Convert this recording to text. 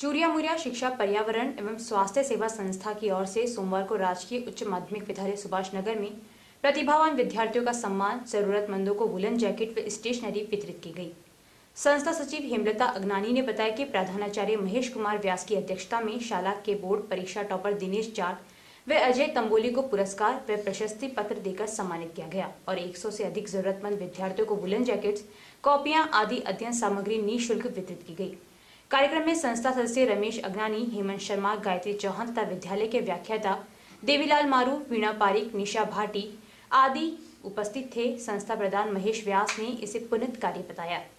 चूरिया मुरिया शिक्षा पर्यावरण एवं स्वास्थ्य सेवा संस्था की ओर से सोमवार को राजकीय उच्च माध्यमिक विद्यालय सुभाष नगर में प्रतिभावान विद्यार्थियों का सम्मान, जरूरतमंदों को वुलन जैकेट व स्टेशनरी वितरित की गई। संस्था सचिव हेमलता अगनानी ने बताया कि प्रधानाचार्य महेश कुमार व्यास की अध्यक्षता में शाला के बोर्ड परीक्षा टॉपर दिनेश जाट व अजय तंबोली को पुरस्कार व प्रशस्ति पत्र देकर सम्मानित किया गया और 100 से अधिक जरूरतमंद विद्यार्थियों को वुलन जैकेट्स, कॉपियां आदि अध्ययन सामग्री निःशुल्क वितरित की गई। कार्यक्रम में संस्था सदस्य रमेश अगनानी, हेमंत शर्मा, गायत्री चौहान तथा विद्यालय के व्याख्याता देवीलाल मारू, वीणा पारिक, निशा भाटी आदि उपस्थित थे। संस्था प्रधान महेश व्यास ने इसे पुनीत कार्य बताया।